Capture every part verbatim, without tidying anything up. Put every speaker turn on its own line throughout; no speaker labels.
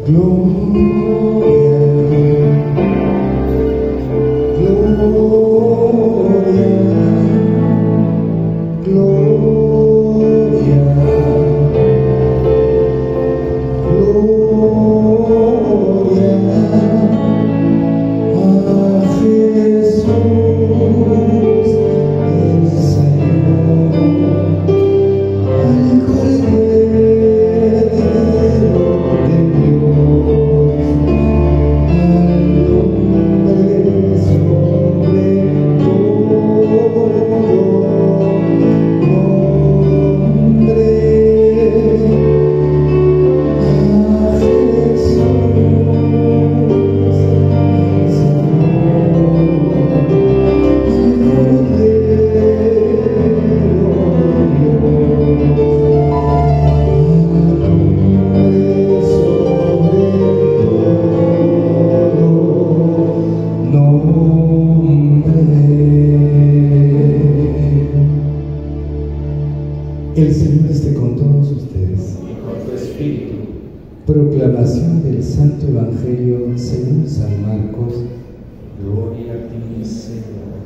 El Señor esté con todos ustedes.
Y con tu espíritu.
Proclamación del Santo Evangelio según San Marcos.
Gloria a ti, Señor.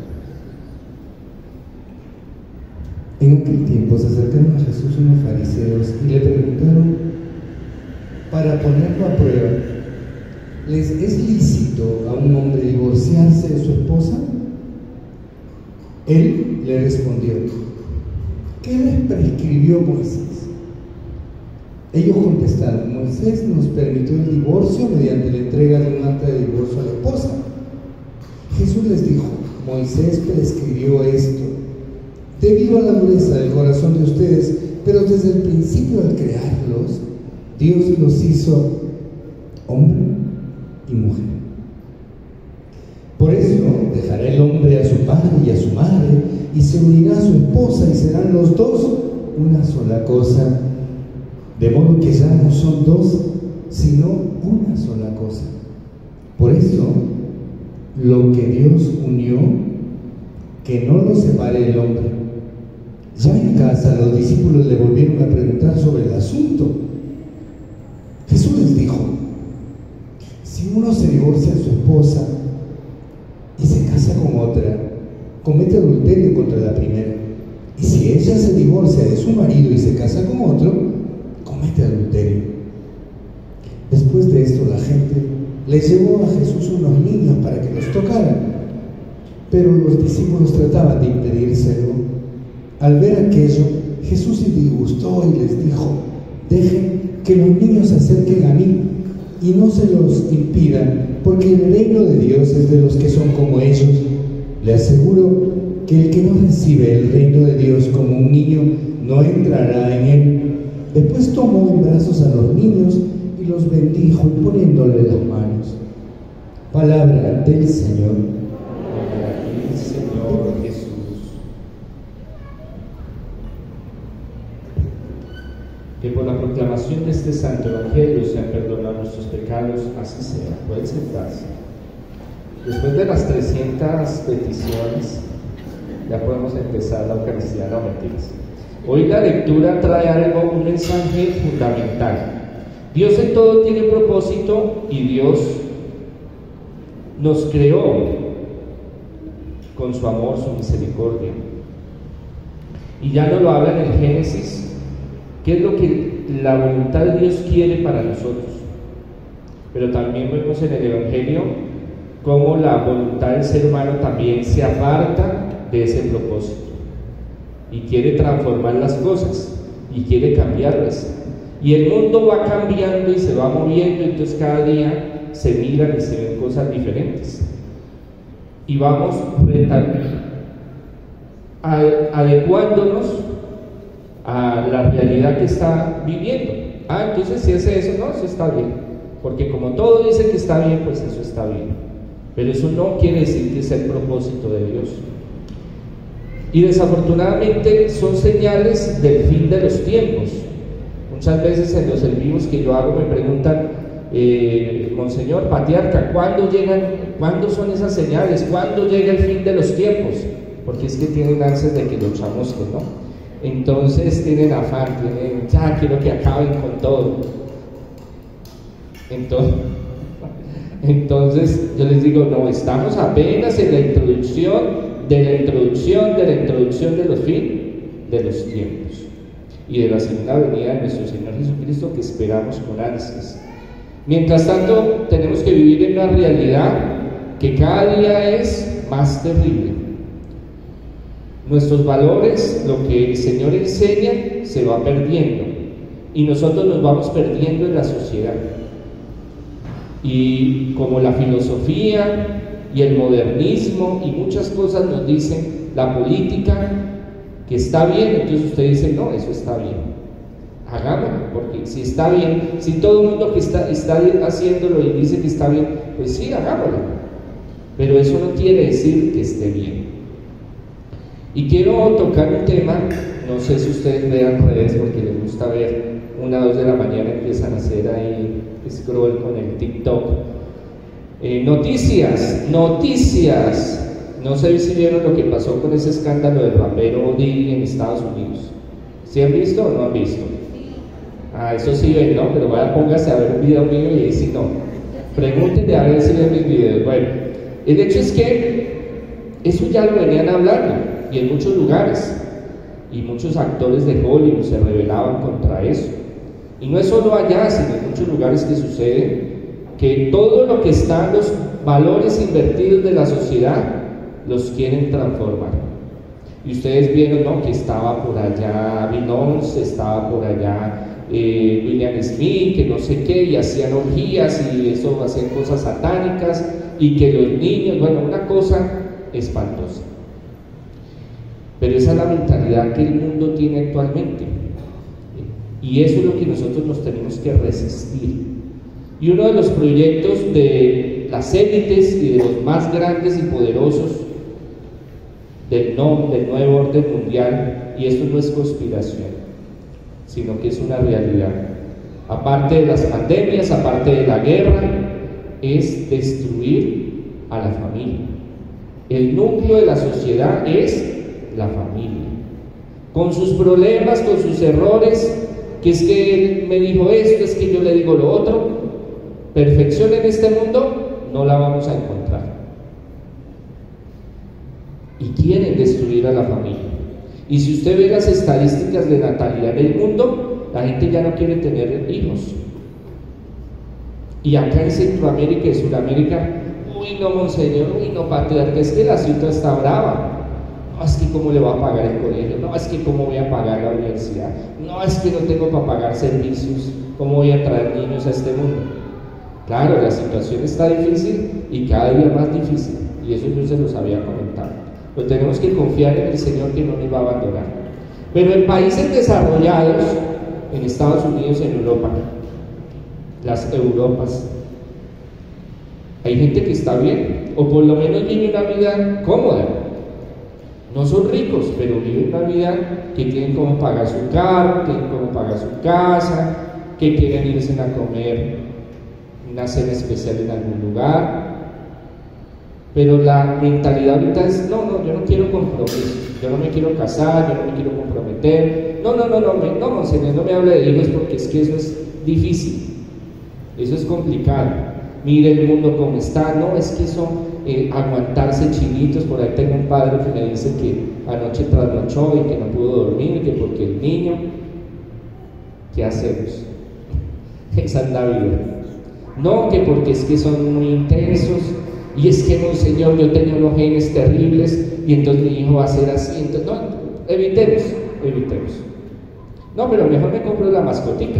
En aquel tiempo se acercaron a Jesús unos fariseos y le preguntaron, para ponerlo a prueba, ¿les es lícito a un hombre divorciarse de su esposa? Él le respondió, ¿qué les prescribió Moisés? Ellos contestaron, Moisés nos permitió el divorcio mediante la entrega de un acta de divorcio a la esposa. Jesús les dijo, Moisés prescribió esto debido a la dureza del corazón de ustedes, pero desde el principio al crearlos, Dios los hizo hombre y mujer. Por eso dejará el hombre a su padre y a su madre y se unirá a su esposa y serán los dos una sola cosa, de modo que ya no son dos, sino una sola cosa. Por eso, lo que Dios unió, que no lo separe el hombre. Ya en casa los discípulos le volvieron a preguntar sobre el asunto. Jesús les dijo, si uno se divorcia de su esposa y se casa con otra, comete adulterio contra la primera. Y si ella se divorcia de su marido y se casa con otro, comete adulterio. Después de esto la gente le llevó a Jesús unos niños para que los tocaran, pero los discípulos trataban de impedírselo. Al ver aquello, Jesús se disgustó y les dijo, dejen que los niños se acerquen a mí y no se los impidan, porque el reino de Dios es de los que son como ellos. Le aseguro que el que no recibe el reino de Dios como un niño no entrará en él. Después tomó en brazos a los niños y los bendijo poniéndole las manos. Palabra del Señor.
Gloria a ti, Señor Jesús. Que por la proclamación de este santo evangelio sean perdonados nuestros pecados, así sea. Pueden sentarse. Después de las trescientas peticiones, ya podemos empezar la Eucaristía, no mentiras. Hoy la lectura trae algo, un mensaje fundamental. Dios en todo tiene propósito y Dios nos creó con su amor, su misericordia. Y ya nos lo habla en el Génesis, qué es lo que la voluntad de Dios quiere para nosotros. Pero también vemos en el Evangelio cómo la voluntad del ser humano también se aparta de ese propósito y quiere transformar las cosas y quiere cambiarlas, y el mundo va cambiando y se va moviendo, entonces cada día se miran y se ven cosas diferentes y vamos adecuándonos a la realidad que está viviendo. Ah, entonces si hace eso, no, eso está bien, porque como todo dice que está bien, pues eso está bien, pero eso no quiere decir que sea el propósito de Dios. Y desafortunadamente son señales del fin de los tiempos. Muchas veces en los en vivos que yo hago me preguntan, eh, Monseñor, Patriarca, ¿cuándo llegan, cuándo son esas señales? ¿Cuándo llega el fin de los tiempos? Porque es que tienen ansias de que lo chamosquen, ¿no? Entonces tienen afán, tienen, ya quiero que acaben con todo. Entonces, entonces yo les digo, no, estamos apenas en la introducción de la introducción de la introducción de los fin de los tiempos y de la segunda venida de nuestro Señor Jesucristo, que esperamos con ansias. Mientras tanto, tenemos que vivir en una realidad que cada día es más terrible. Nuestros valores, lo que el Señor enseña, se va perdiendo y nosotros nos vamos perdiendo en la sociedad. Y como la filosofía y el modernismo y muchas cosas nos dicen, la política, que está bien, entonces usted dice, no, eso está bien, hagámoslo, porque si está bien, si todo el mundo que está, está haciéndolo y dice que está bien, pues sí, hagámoslo, pero eso no quiere decir que esté bien. Y quiero tocar un tema, no sé si ustedes vean redes porque les gusta ver, una o dos de la mañana empiezan a hacer ahí scroll con el TikTok. Eh, noticias, noticias. No sé si vieron lo que pasó con ese escándalo del rapero Diddy en Estados Unidos. ¿Sí han visto o no han visto? Ah, eso sí ven, ¿no? Pero vaya, póngase a ver un video mío y ahí sí no. Pregúntenle a ver si ven mis videos. Bueno, el hecho es que eso ya lo venían hablando y en muchos lugares. Y muchos actores de Hollywood se rebelaban contra eso. Y no es solo allá, sino en muchos lugares que sucede que todo lo que están los valores invertidos de la sociedad los quieren transformar. Y ustedes vieron, ¿no?, que estaba por allá Beyoncé, estaba por allá eh, William Smith, que no sé qué, y hacían orgías y eso, hacían cosas satánicas, y que los niños, bueno, una cosa espantosa. Pero esa es la mentalidad que el mundo tiene actualmente, y eso es lo que nosotros nos tenemos que resistir. Y uno de los proyectos de las élites y de los más grandes y poderosos del, no, del nuevo orden mundial, y esto no es conspiración, sino que es una realidad, aparte de las pandemias, aparte de la guerra, es destruir a la familia. El núcleo de la sociedad es la familia, con sus problemas, con sus errores, que es que él me dijo esto, es que yo le digo lo otro. Perfección en este mundo no la vamos a encontrar, y quieren destruir a la familia. Y si usted ve las estadísticas de natalidad del mundo, la gente ya no quiere tener hijos. Y acá en Centroamérica y Sudamérica, uy no, monseñor, uy no, patriarca, es que la situación está brava. No, es que cómo le va a pagar el colegio, no, es que cómo voy a pagar la universidad, no, es que no tengo para pagar servicios, cómo voy a traer niños a este mundo. Claro, la situación está difícil y cada día más difícil, y eso yo se los había comentado. Pero tenemos que confiar en el Señor, que no nos va a abandonar. Pero en países desarrollados, en Estados Unidos, en Europa, las Europas, hay gente que está bien, o por lo menos vive una vida cómoda. No son ricos, pero viven una vida que tienen como pagar su carro, tienen como pagar su casa, que quieren irse a comer una cena especial en algún lugar. Pero la mentalidad ahorita es, no, no, yo no quiero compromiso, yo no me quiero casar, yo no me quiero comprometer, no, no, no, no, me, no, monseñor, no me hable de hijos, porque es que eso es difícil, eso es complicado. Mire el mundo como está, no, es que eso, eh, aguantarse chinitos. Por ahí tengo un padre que me dice que anoche trasnochó y que no pudo dormir, y que porque el niño, ¿qué hacemos? Esa es la vida. No, que porque es que son muy intensos, y es que no, señor, yo tengo unos genes terribles y entonces mi hijo va a ser así. Entonces, no, evitemos, evitemos. No, pero mejor me compro la mascotica.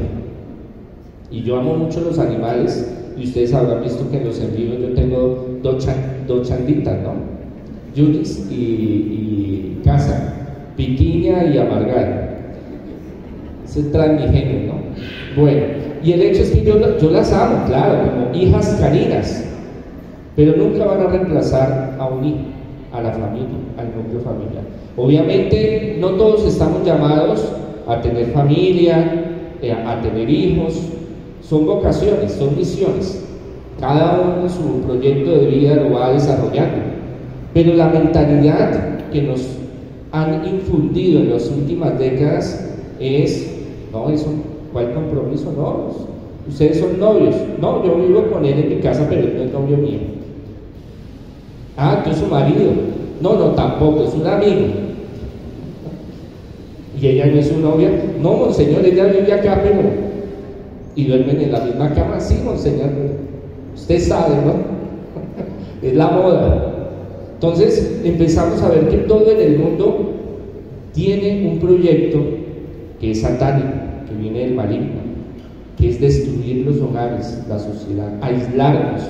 Y yo amo mucho los animales, y ustedes habrán visto que en los envíos yo tengo dos, chan, dos chanditas, ¿no? Judith y, y Casa, Piquiña y Amargada. Ese trae mi genio, ¿no? Bueno, y el hecho es que yo, yo las amo, claro, como hijas caninas, pero nunca van a reemplazar a un hijo, a la familia, al núcleo familiar. Obviamente no todos estamos llamados a tener familia, eh, a tener hijos. Son vocaciones, son misiones. Cada uno en su proyecto de vida lo va desarrollando. Pero la mentalidad que nos han infundido en las últimas décadas es, no, eso, ¿cuál compromiso? No, ustedes son novios. No, yo vivo con él en mi casa, pero él no es novio mío. Ah, tú es su marido. No, no, tampoco, es un amigo. Y ella no es su novia. No, monseñor, ella vive acá, pero... y duermen en la misma cama. Sí, monseñor, usted sabe, ¿no? Es la moda. Entonces empezamos a ver que todo en el mundo tiene un proyecto que es satánico, que viene del maligno, que es destruir los hogares, la sociedad, aislarnos.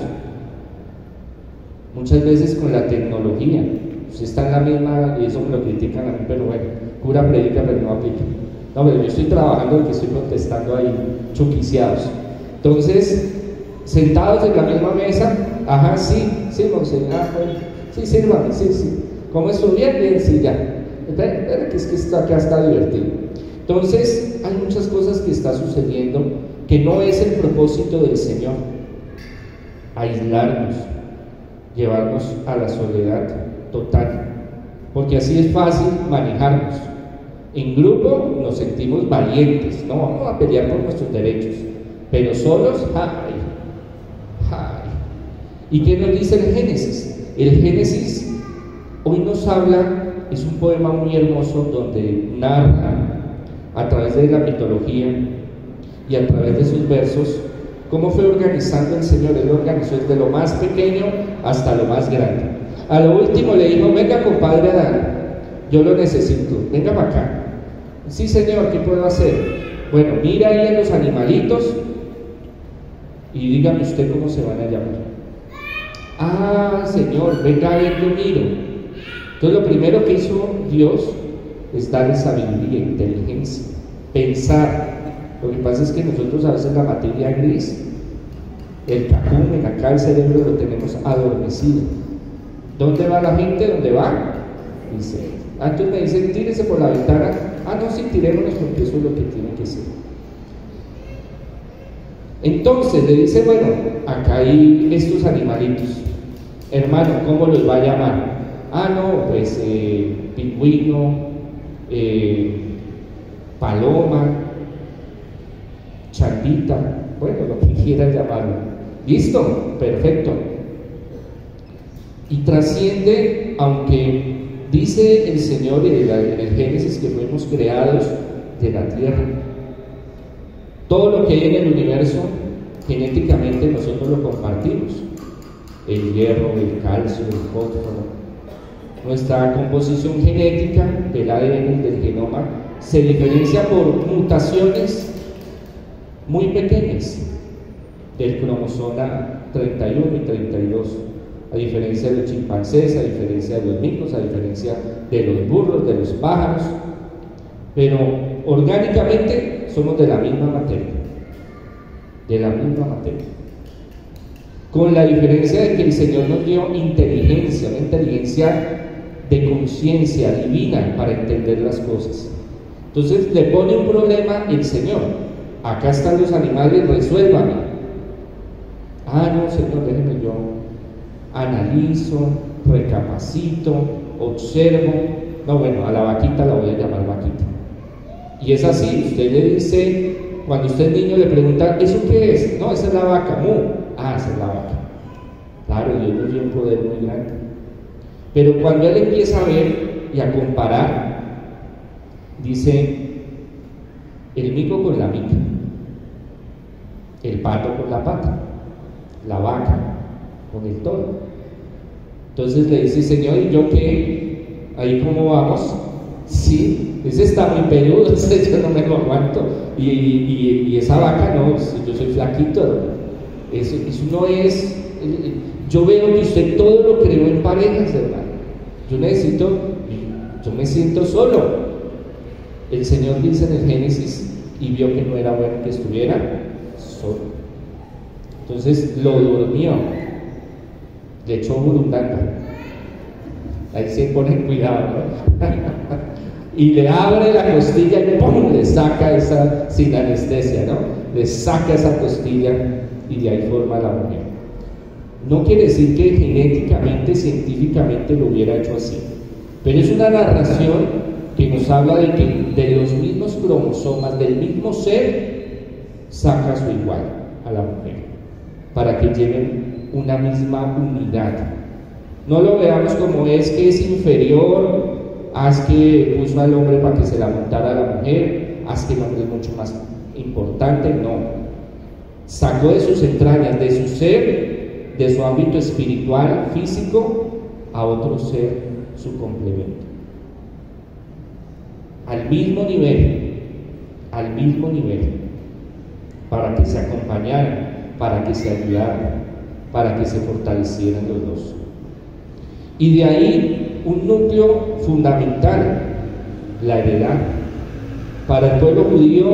Muchas veces con la tecnología, usted está en la misma, y eso me lo critican a mí, pero bueno, cura predica, pero no aplica. No, pero yo estoy trabajando porque estoy contestando ahí, chuquiciados. Entonces, sentados en la misma mesa, ajá, sí, sí, monseñor, ah, bueno, sí, sírvame, sí, sí. ¿Cómo estuvo? Bien, bien, sí, ya. Espera, espera, que es que esto acá está divertido. Entonces, hay muchas cosas que está sucediendo que no es el propósito del Señor. Aislarnos, llevarnos a la soledad total, porque así es fácil manejarnos. En grupo nos sentimos valientes, no vamos a pelear por nuestros derechos, pero solos, ¡ay! ¡ay! ¿Y qué nos dice el Génesis? El Génesis hoy nos habla, es un poema muy hermoso donde narra a través de la mitología y a través de sus versos cómo fue organizando el Señor. Él organizó desde lo más pequeño hasta lo más grande. A lo último le dijo: venga, compadre Adán, yo lo necesito, venga para acá. Sí, Señor, ¿qué puedo hacer? Bueno, mira ahí a los animalitos y dígame usted cómo se van a llamar. Ah, Señor, venga a ver, yo miro. Entonces lo primero que hizo Dios es darle sabiduría, inteligencia, pensar. Lo que pasa es que nosotros a veces la materia gris, el cacumen, acá el cerebro lo tenemos adormecido. ¿Dónde va la gente? ¿Dónde va? Dice, antes me dicen, tírese por la ventana. Ah, no, sí, tirémonos porque eso es lo que tiene que ser. Entonces le dice, bueno, acá hay estos animalitos. Hermano, ¿cómo los va a llamar? Ah, no, pues eh, pingüino, eh, paloma, chandita, bueno, lo que quieras llamarlo. ¿Listo? Perfecto. Y trasciende, aunque dice el Señor en el Génesis que fuimos creados de la tierra. Todo lo que hay en el universo, genéticamente nosotros lo compartimos. El hierro, el calcio, el fósforo. Nuestra composición genética del A D N, del genoma, se diferencia por mutaciones muy pequeñas del cromosoma treinta y uno y treinta y dos, a diferencia de los chimpancés, a diferencia de los micos, a diferencia de los burros, de los pájaros, pero orgánicamente somos de la misma materia, de la misma materia, con la diferencia de que el Señor nos dio inteligencia, una inteligencia de conciencia divina para entender las cosas. Entonces le pone un problema el Señor: acá están los animales, resuélvame. Ah, no, Señor, déjeme yo analizo, recapacito, observo. No, bueno, a la vaquita la voy a llamar vaquita. Y es así, usted le dice, cuando usted es niño le pregunta, ¿eso qué es? No, esa es la vaca, mu. Ah, esa es la vaca. Claro, Dios nos dio un poder muy grande. Pero cuando él empieza a ver y a comparar, dice, el mico con la mica, el pato con la pata, la vaca con el toro. Entonces le dice, Señor, ¿y yo qué? ¿Ahí cómo vamos? Sí, ese está muy peludo, ese yo no me lo aguanto. Y, y, y esa vaca no, yo soy flaquito. Eso, eso no es. Yo veo que usted todo lo creó en parejas, hermano. Yo necesito, yo me siento solo. El Señor dice en el Génesis, y vio que no era bueno que estuviera solo. Entonces lo durmió, le echó burundanga. Ahí se pone cuidado, ¿no? Y le abre la costilla y ¡pum!, le saca esa, sin anestesia, ¿no? Le saca esa costilla y de ahí forma la mujer. No quiere decir que genéticamente, científicamente lo hubiera hecho así, pero es una narración que nos habla de que de los mismos cromosomas, del mismo ser, saca su igual. a la mujer, para que lleven una misma unidad. No lo veamos como es que es inferior, haz que puso al hombre para que se la montara a la mujer, haz que el hombre es mucho más importante, no. Sacó de sus entrañas, de su ser, de su ámbito espiritual, físico, a otro ser, su complemento. Al mismo nivel, al mismo nivel, para que se acompañaran, para que se ayudaran, para que se fortalecieran los dos. Y de ahí un núcleo fundamental, la heredad. Para el pueblo judío,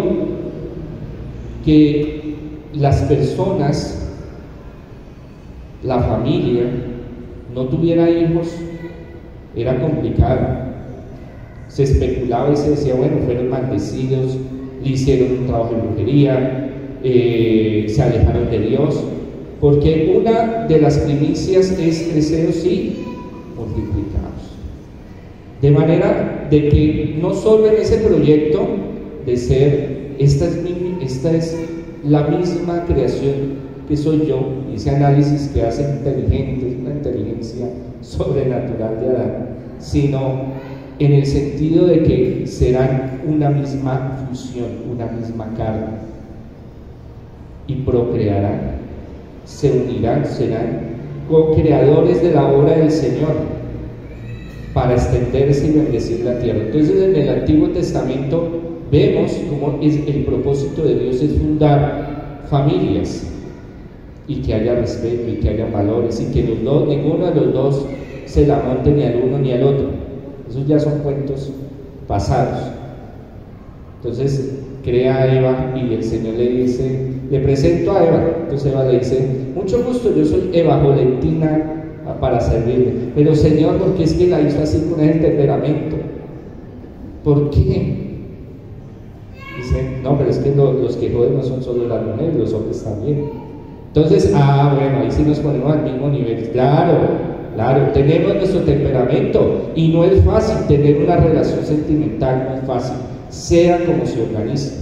que las personas, la familia, no tuviera hijos, era complicado. Se especulaba y se decía, bueno, fueron maldecidos, le hicieron un trabajo de brujería, eh, se alejaron de Dios, porque una de las primicias es creceros y multiplicados. De manera de que no solo en ese proyecto de ser, esta es, mi, esta es la misma creación que soy yo, y ese análisis que hace inteligente, una inteligencia sobrenatural de Adán, sino en el sentido de que serán una misma fusión, una misma carne, y procrearán, se unirán, serán co-creadores de la obra del Señor para extenderse y bendecir la tierra. Entonces, en el Antiguo Testamento vemos cómo es, el propósito de Dios es fundar familias, y que haya respeto, y que haya valores, y que los dos, ninguno de los dos se la monte ni al uno ni al otro. Esos ya son cuentos pasados. Entonces crea a Eva y el Señor le dice, le presento a Eva. Entonces Eva le dice, mucho gusto, yo soy Eva Jolentina para servirle. Pero Señor, ¿por qué es que la hizo así con ese temperamento? ¿Por qué? Dice, no, pero es que lo, los que joden no son solo las mujeres, los hombres también. Entonces, ah, bueno, ahí sí nos ponemos al mismo nivel. Claro, claro, tenemos nuestro temperamento y no es fácil tener una relación sentimental, no es fácil, sea como se organice.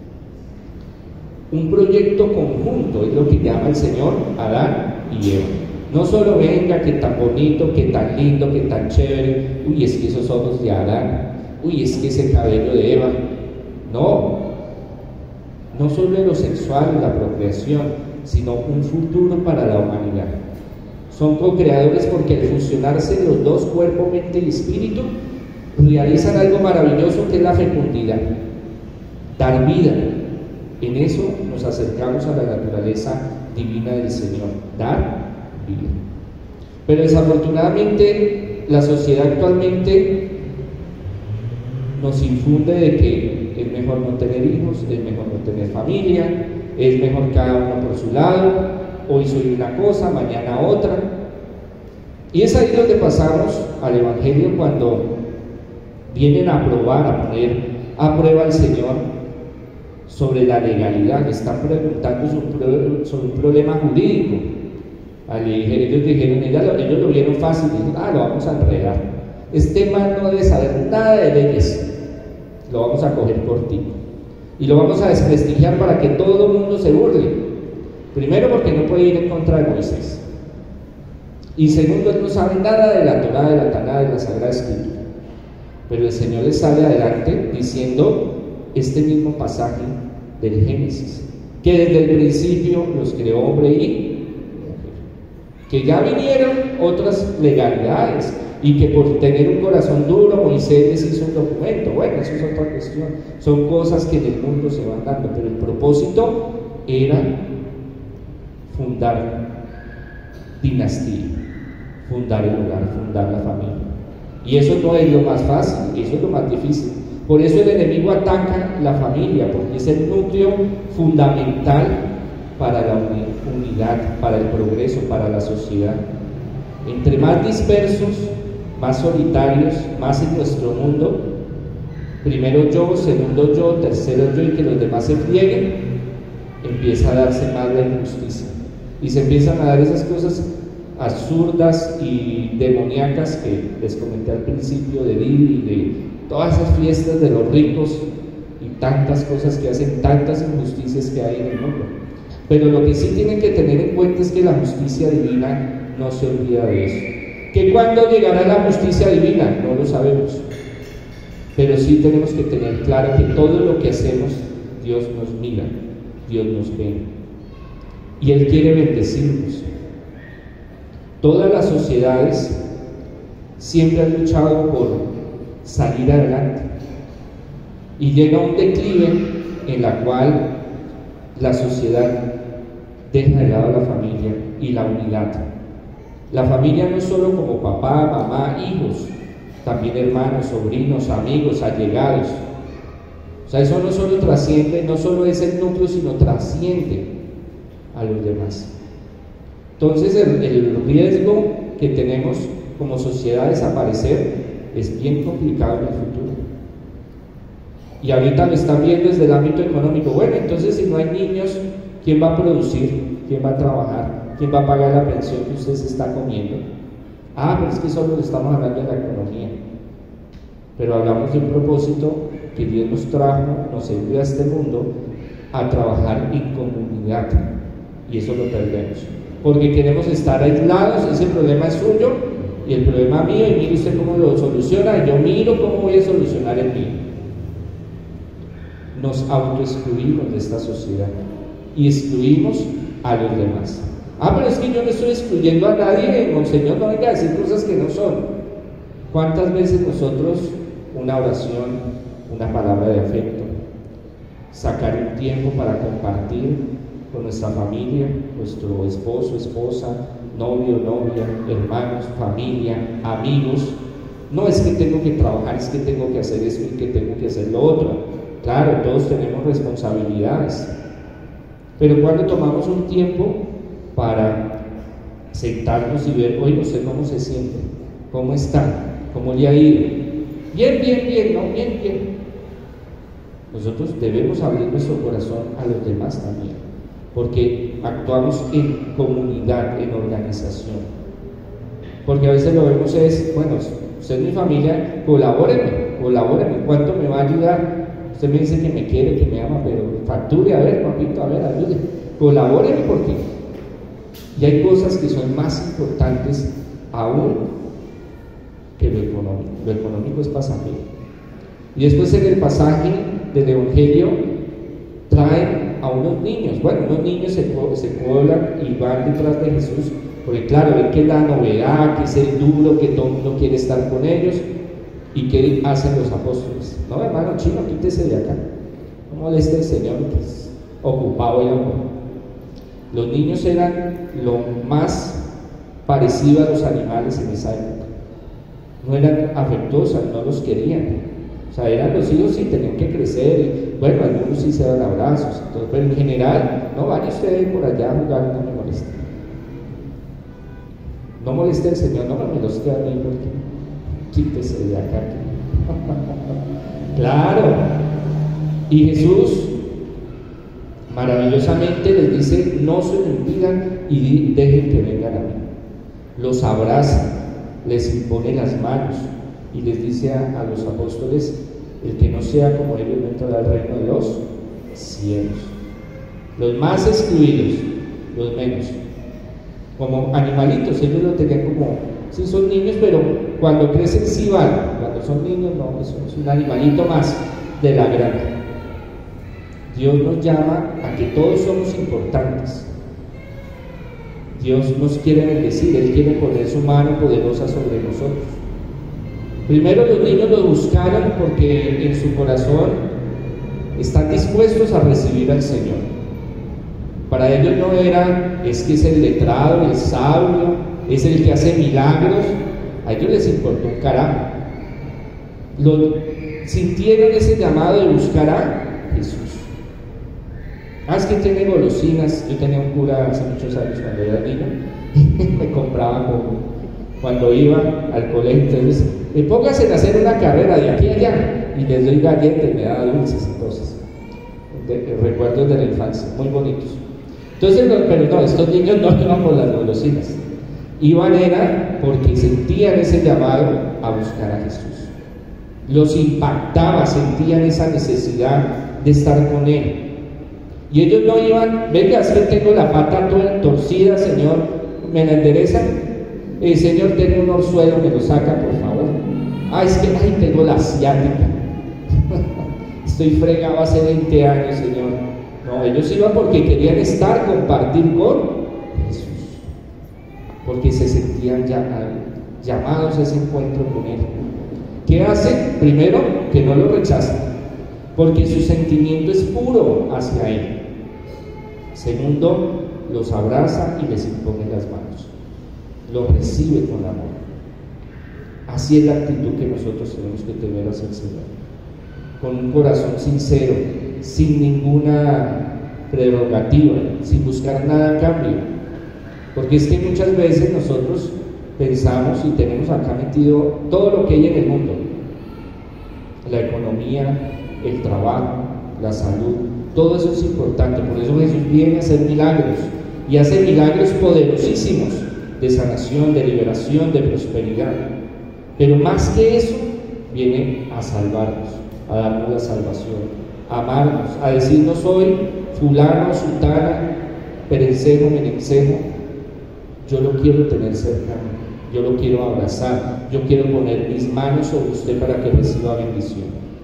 Un proyecto conjunto es lo que llama el Señor Adán y Eva. No solo venga, que tan bonito, que tan lindo, que tan chévere, uy, es que esos ojos de Adán, uy, es que ese cabello de Eva. No, no solo en lo sexual, en la procreación, sino un futuro para la humanidad. Son co-creadores porque al fusionarse los dos, cuerpo, mente y espíritu, realizan algo maravilloso que es la fecundidad, dar vida. En eso nos acercamos a la naturaleza divina del Señor, dar vida. Pero desafortunadamente la sociedad actualmente nos infunde de que es mejor no tener hijos, es mejor no tener familia, es mejor cada uno por su lado, hoy soy una cosa, mañana otra. Y es ahí donde pasamos al Evangelio, cuando vienen a probar, a poner a prueba al Señor sobre la legalidad. Le están preguntando sobre un problema jurídico. Ellos dijeron, ellos lo, ellos lo vieron fácil, dijeron, ah, lo vamos a enredar. Este man no debe saber nada de leyes, lo vamos a coger por ti. Y lo vamos a desprestigiar para que todo el mundo se burle. Primero, porque no puede ir en contra de Moisés. Y segundo, él no sabe nada de la Torá, de la Taná, de la Sagrada Escritura. Pero el Señor les sale adelante diciendo este mismo pasaje del Génesis, que desde el principio los creó hombre y mujer. Que ya vinieron otras legalidades, y que por tener un corazón duro Moisés les hizo un documento. Bueno, eso es otra cuestión, son cosas que en el mundo se van dando, pero el propósito era fundar dinastía, fundar el hogar, fundar la familia. Y eso no es lo más fácil, eso es lo más difícil. Por eso el enemigo ataca la familia, porque es el núcleo fundamental para la unidad, para el progreso, para la sociedad. Entre más dispersos, más solitarios, más en nuestro mundo, primero yo, segundo yo, tercero yo, y que los demás se frieguen, empieza a darse más la injusticia, y se empiezan a dar esas cosas absurdas y demoníacas que les comenté al principio, de Didi, de todas esas fiestas de los ricos y tantas cosas que hacen, tantas injusticias que hay en el mundo. Pero lo que sí tienen que tener en cuenta es que la justicia divina no se olvida de eso. ¿Que cuándo llegará la justicia divina? No lo sabemos. Pero sí tenemos que tener claro que todo lo que hacemos, Dios nos mira, Dios nos ve. Y Él quiere bendecirnos. Todas las sociedades siempre han luchado por salir adelante. Y llega un declive en la cual la sociedad deja de lado la familia y la unidad. La familia no es solo como papá, mamá, hijos, también hermanos, sobrinos, amigos, allegados. O sea, eso no solo trasciende, no solo es el núcleo, sino trasciende a los demás. Entonces el, el riesgo que tenemos como sociedad de desaparecer es bien complicado en el futuro. Y ahorita lo están viendo desde el ámbito económico. Bueno, entonces si no hay niños, ¿quién va a producir? ¿Quién va a trabajar? ¿Quién va a pagar la pensión que usted se está comiendo? Ah, pero es que solo estamos hablando de la economía. Pero hablamos de un propósito que Dios nos trajo, nos envió a este mundo a trabajar en comunidad. Y eso lo perdemos. Porque queremos estar aislados, ese problema es suyo y el problema mío, y mire usted cómo lo soluciona, y yo miro cómo voy a solucionar el mío. Nos autoexcluimos de esta sociedad y excluimos a los demás. Ah, pero es que yo no estoy excluyendo a nadie, Monseñor, no venga a decir cosas que no son. ¿Cuántas veces nosotros una oración, una palabra de afecto, sacar un tiempo para compartir con nuestra familia, nuestro esposo, esposa, novio, novia, hermanos, familia, amigos? No es que tengo que trabajar, es que tengo que hacer eso y que tengo que hacer lo otro. Claro, todos tenemos responsabilidades, pero cuando tomamos un tiempo para sentarnos y ver, oye, usted cómo se siente, cómo está, cómo le ha ido, bien, bien, bien, no, bien, bien. Nosotros debemos abrir nuestro corazón a los demás también, porque actuamos en comunidad, en organización. Porque a veces lo vemos es, bueno, usted es mi familia, colabóreme, colabóreme, ¿cuánto me va a ayudar? Usted me dice que me quiere, que me ama, pero facture, a ver, papito, a ver, ayude, colabóreme, porque y hay cosas que son más importantes aún que lo económico. Lo económico es pasajero. Y después en el pasaje del Evangelio traen a unos niños. Bueno, unos niños se, se pueblan y van detrás de Jesús, porque claro, ven que es la novedad, que es el duro, que todo el mundo quiere estar con ellos. ¿Y qué hacen los apóstoles? No, hermano chino, quítese de acá. No moleste al Señor, que es ocupado y amor. Los niños eran lo más parecido a los animales en esa época. No eran afectuosos, no los querían. O sea, eran los hijos, sí, tenían que crecer. Y, bueno, algunos sí se dan abrazos, y todo, pero en general, no vaya usted por allá a jugar, no me moleste. No moleste al Señor, no me los quede a mí porque quítese de acá. Claro. Y Jesús maravillosamente les dice, no se lo impidan y dejen que vengan a mí. Los abraza, les impone las manos y les dice a, a los apóstoles, el que no sea como ellos no entrará al reino de los cielos. Los más excluidos, los menos, como animalitos, ellos lo tenían como, sí son niños, pero cuando crecen sí van, cuando son niños no, eso es un animalito más de la granja. Dios nos llama a que todos somos importantes. Dios nos quiere bendecir, Él quiere poner su mano poderosa sobre nosotros. Primero los niños lo buscaron porque en su corazón están dispuestos a recibir al Señor. Para ellos no era, es que es el letrado, el sabio, es el que hace milagros. A ellos les importó un carajo. Lo, sintieron ese llamado de buscar a Jesús. Ah, es que tiene golosinas. Yo tenía un cura hace muchos años cuando era niño, me compraba como, cuando iba al colegio, entonces, me póngase a hacer una carrera de aquí a allá, y les doy galletas, me daba dulces y cosas, de, de, recuerdos de la infancia, muy bonitos. Entonces, no, pero no, estos niños no iban por las golosinas, iban era porque sentían ese llamado a buscar a Jesús. Los impactaba, sentían esa necesidad de estar con Él. Y ellos no iban, venga, es que tengo la pata toda torcida, Señor, ¿me la endereza? Eh, Señor, tengo un orzuelo, me lo saca, por favor. Ah, es que, ay, tengo la asiática. Estoy fregado hace veinte años, Señor. No, ellos iban porque querían estar, compartir con Jesús. Porque se sentían llamados a ese encuentro con Él. ¿Qué hacen? Primero, que no lo rechazan, porque su sentimiento es puro hacia Él. Segundo, los abraza y les impone las manos. Los recibe con amor. Así es la actitud que nosotros tenemos que tener hacia el Señor. Con un corazón sincero, sin ninguna prerrogativa, sin buscar nada a cambio. Porque es que muchas veces nosotros pensamos y tenemos acá metido todo lo que hay en el mundo: la economía, el trabajo, la salud, todo eso es importante. Por eso Jesús viene a hacer milagros, y hace milagros poderosísimos de sanación, de liberación, de prosperidad. Pero más que eso, viene a salvarnos, a darnos la salvación, a amarnos, a decirnos hoy: fulano, sultana, perencejo, menencejo, yo lo quiero tener cercano, yo lo quiero abrazar, yo quiero poner mis manos sobre usted para que reciba bendición.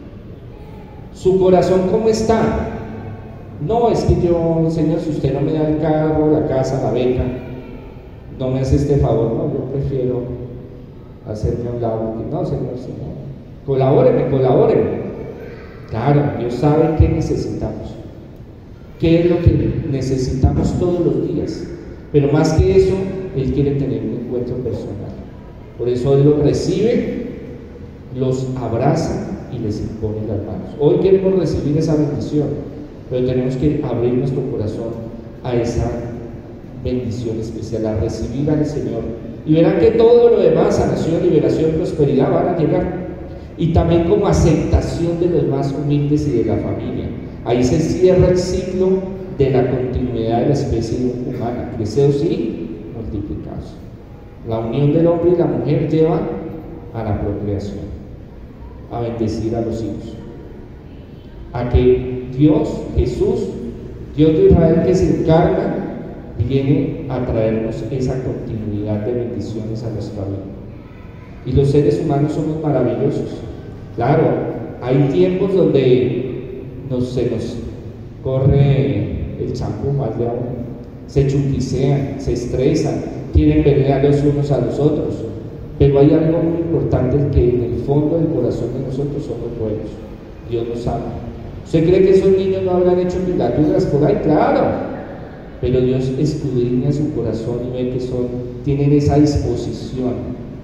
¿Su corazón cómo está? No, es que yo, Señor, si usted no me da el carro, la casa, la beca, no me hace este favor. No, yo prefiero hacerme a un lado. No, Señor, Señor, colabóreme, colabóreme. Claro, Dios sabe qué necesitamos, qué es lo que necesitamos todos los días. Pero más que eso, Él quiere tener un encuentro personal. Por eso Él los recibe, los abraza y les impone las manos. Hoy queremos recibir esa bendición, pero tenemos que abrir nuestro corazón a esa bendición especial, a recibir al Señor. Y verán que todo lo demás, sanación, liberación, prosperidad, van a llegar. Y también como aceptación de los más humildes y de la familia. Ahí se cierra el ciclo de la continuidad de la especie humana: creceos y multiplicados. La unión del hombre y la mujer lleva a la procreación, a bendecir a los hijos, a que Dios, Jesús, Dios de Israel que se encarna, viene a traernos esa continuidad de bendiciones a nuestra vida. Y los seres humanos somos maravillosos. Claro, hay tiempos donde nos, se nos corre el champú más de aún, se chuticean, se estresan, quieren pelear los unos a los otros, pero hay algo muy importante: que en el fondo del corazón de nosotros somos buenos. Dios nos ama. ¿Usted cree que esos niños no habrán hecho milagros por ahí? Claro, pero Dios escudriña su corazón y ve que son, tienen esa disposición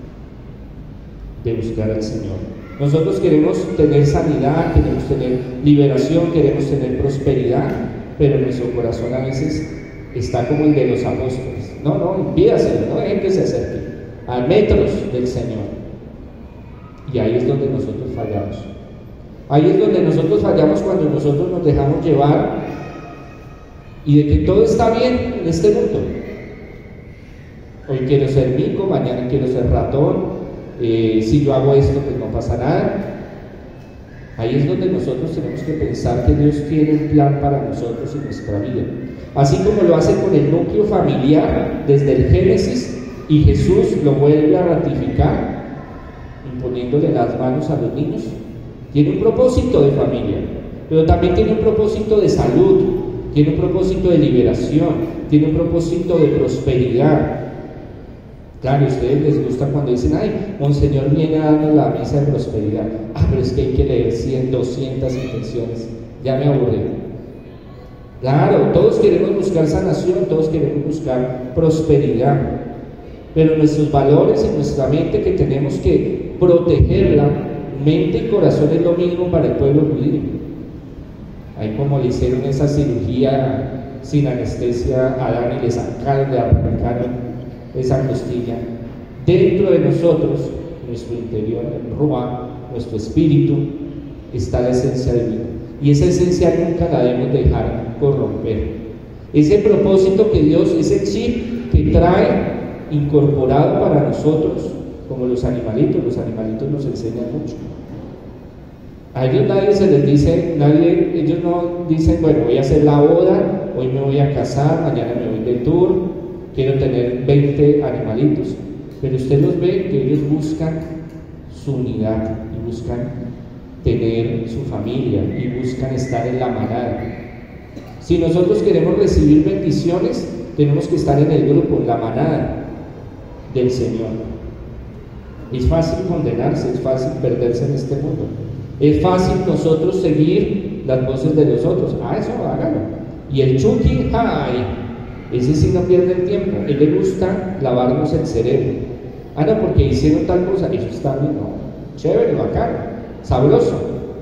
de buscar al Señor. Nosotros queremos tener sanidad, queremos tener liberación, queremos tener prosperidad, pero nuestro corazón a veces está como el de los apóstoles. No, no, impídaselo, no dejen que se acerque, a metros del Señor. Y ahí es donde nosotros fallamos. Ahí es donde nosotros fallamos, cuando nosotros nos dejamos llevar y de que todo está bien en este mundo. Hoy quiero ser mico, mañana quiero ser ratón. Eh, si yo hago esto, pues no pasa nada. Ahí es donde nosotros tenemos que pensar que Dios tiene un plan para nosotros y nuestra vida, así como lo hace con el núcleo familiar desde el Génesis, y Jesús lo vuelve a ratificar imponiéndole las manos a los niños. Tiene un propósito de familia, pero también tiene un propósito de salud, tiene un propósito de liberación, tiene un propósito de prosperidad. Claro, a ustedes les gusta cuando dicen: ay, Monseñor viene a darnos la misa de prosperidad. Ah, pero es que hay que leer cien, doscientas intenciones, ya me aburrí. Claro, todos queremos buscar sanación, todos queremos buscar prosperidad, pero nuestros valores y nuestra mente, que tenemos que protegerla, mente y corazón, es lo mismo para el pueblo judío. Ahí, como le hicieron esa cirugía sin anestesia a Adán y le sacaron, le arrancaron esa costilla, dentro de nosotros, nuestro interior, el Ruach, nuestro espíritu, está la esencia divina, y esa esencia nunca la debemos dejar corromper. Ese propósito que Dios, ese chip que trae incorporado para nosotros, como los animalitos, los animalitos nos enseñan mucho. A ellos nadie se les dice, nadie, ellos no dicen, bueno, voy a hacer la boda, hoy me voy a casar, mañana me voy de tour, quiero tener veinte animalitos, pero usted los ve que ellos buscan su unidad y buscan tener su familia y buscan estar en la manada. Si nosotros queremos recibir bendiciones, tenemos que estar en el grupo, en la manada del Señor. Es fácil condenarse, es fácil perderse en este mundo. Es fácil nosotros seguir las voces de los otros. Ah, eso hágalo. Y el Chucky, ay, ese sí no pierde el tiempo. A él le gusta lavarnos el cerebro. Ah, no, porque hicieron tal cosa. Eso está bien, no. Chévere, bacano, sabroso.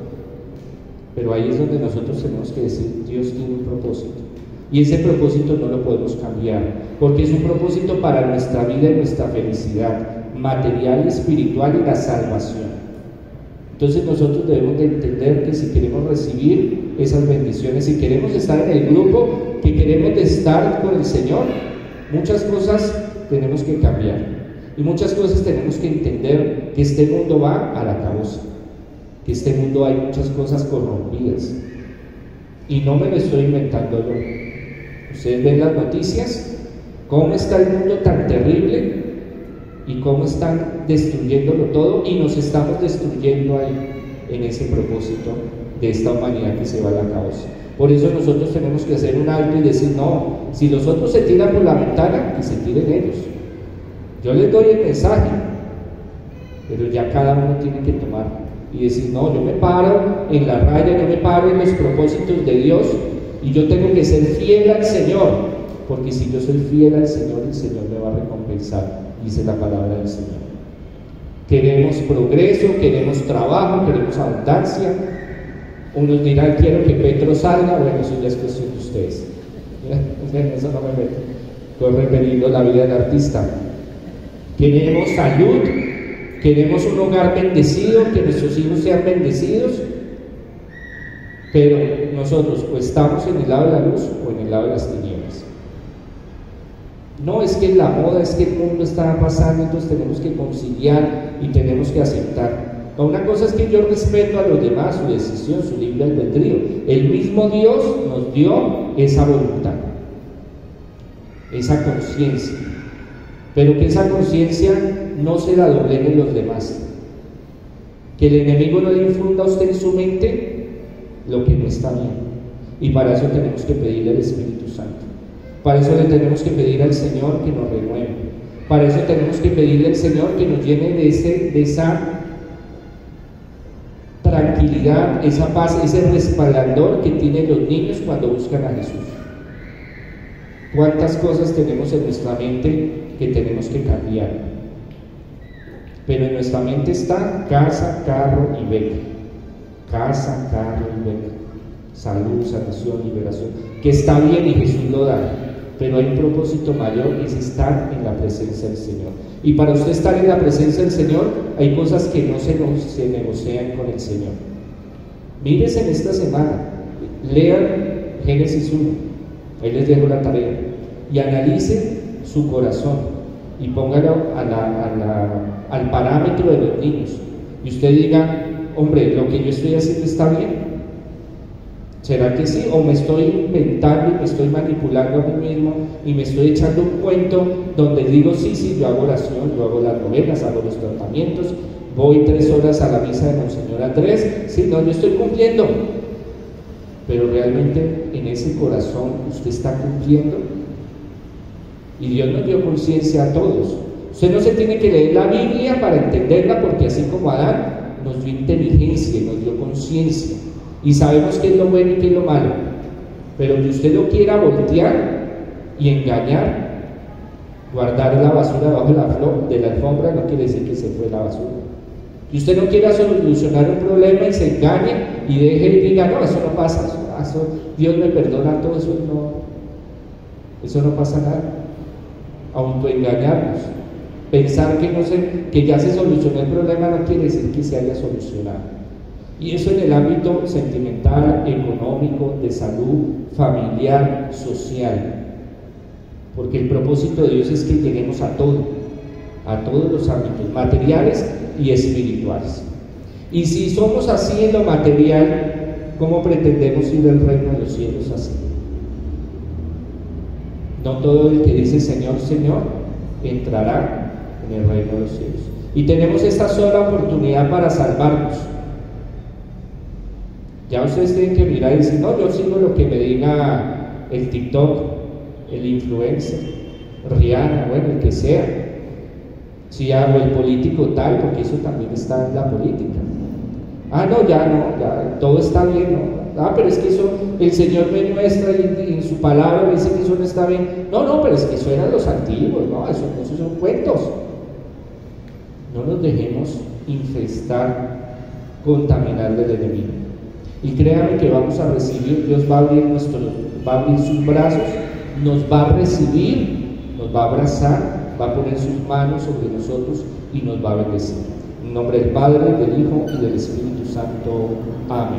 Pero ahí es donde nosotros tenemos que decir, Dios tiene un propósito. Y ese propósito no lo podemos cambiar, porque es un propósito para nuestra vida y nuestra felicidad material y espiritual y la salvación. Entonces nosotros debemos de entender que si queremos recibir esas bendiciones, si queremos estar en el grupo, que queremos de estar con el Señor, muchas cosas tenemos que cambiar. Y muchas cosas tenemos que entender que este mundo va a la cabeza, que este mundo hay muchas cosas corrompidas. Y no me lo estoy inventando yo. Ustedes ven las noticias, cómo está el mundo tan terrible y cómo están destruyéndolo todo, y nos estamos destruyendo ahí en ese propósito de esta humanidad que se va a la cabeza. Por eso nosotros tenemos que hacer un alto y decir, no, si los otros se tiran por la ventana, que se tiren ellos. Yo les doy el mensaje, pero ya cada uno tiene que tomar y decir, no, yo me paro en la raya, yo me paro en los propósitos de Dios, y yo tengo que ser fiel al Señor, porque si yo soy fiel al Señor, el Señor me va a recompensar, dice la palabra del Señor. Queremos progreso, queremos trabajo, queremos abundancia. Unos dirán, quiero que Petro salga, bueno, eso ya es cuestión de ustedes. Eso no me meto. Estoy referido a la vida del artista. Queremos salud, queremos un hogar bendecido, que nuestros hijos sean bendecidos, pero nosotros o estamos en el lado de la luz o en el lado de las tinieblas. No es que la moda, es que el mundo está pasando, entonces tenemos que conciliar y tenemos que aceptar. Una cosa es que yo respeto a los demás, su decisión, su libre albedrío. El mismo Dios nos dio esa voluntad, esa conciencia, pero que esa conciencia no se la dobleguen los demás, que el enemigo no le infunda a usted en su mente lo que no está bien. Y para eso tenemos que pedirle al Espíritu Santo, para eso le tenemos que pedir al Señor que nos renueve, para eso tenemos que pedirle al Señor que nos llene de, ese, de esa tranquilidad, esa paz, ese respaldador que tienen los niños cuando buscan a Jesús. ¿Cuántas cosas tenemos en nuestra mente que tenemos que cambiar? Pero en nuestra mente está casa, carro y beca. Casa, carro y beca. Salud, sanación, liberación. Que está bien y Jesús lo da. Pero hay un propósito mayor, es estar en la presencia del Señor. Y para usted estar en la presencia del Señor, hay cosas que no se, se negocian con el Señor. Mírese en esta semana, lean Génesis uno, ahí les dejo la tarea, y analice su corazón y póngalo a la, a la, al parámetro de los niños. Y usted diga, hombre, lo que yo estoy haciendo está bien. ¿Será que sí? ¿O me estoy inventando y me estoy manipulando a mí mismo y me estoy echando un cuento donde digo, sí, sí, yo hago oración, yo hago las novenas, hago los tratamientos, voy tres horas a la misa de Monseñor Andrés, sí, no, yo estoy cumpliendo? Pero realmente en ese corazón usted está cumpliendo. Y Dios nos dio conciencia a todos. Usted no se tiene que leer la Biblia para entenderla, porque así como Adán nos dio inteligencia, nos dio conciencia, y sabemos qué es lo bueno y qué es lo malo. Pero que usted lo quiera voltear y engañar, guardar la basura debajo de la, flor, de la alfombra, no quiere decir que se fue la basura. Que usted no quiera solucionar un problema y se engañe y deje y diga, no, eso no pasa, eso, eso, Dios me perdona todo eso, no, eso no pasa nada. Autoengañarnos, pensar que, no se, que ya se solucionó el problema no quiere decir que se haya solucionado. Y eso en el ámbito sentimental, económico, de salud, familiar, social. Porque el propósito de Dios es que lleguemos a todo, a todos los ámbitos materiales y espirituales. Y si somos así en lo material, ¿cómo pretendemos ir al reino de los cielos así? No todo el que dice Señor, Señor, entrará en el reino de los cielos. Y tenemos esta sola oportunidad para salvarnos. Ya ustedes tienen que mirar y decir, no, yo sigo lo que me diga el TikTok, el influencer, Rihanna, bueno, el que sea. Si hago el político tal, porque eso también está en la política. Ah, no, ya no, ya todo está bien, ¿no? Ah, pero es que eso, el Señor me muestra y en su palabra me dice que eso no está bien. No, no, pero es que eso eran los antiguos, ¿no? Eso, esos son cuentos. No nos dejemos infestar, contaminar del enemigo. Y créanme que vamos a recibir, Dios va a abrir nuestros, va a abrir sus brazos, nos va a recibir, nos va a abrazar, va a poner sus manos sobre nosotros y nos va a bendecir. En nombre del Padre, del Hijo y del Espíritu Santo. Amén.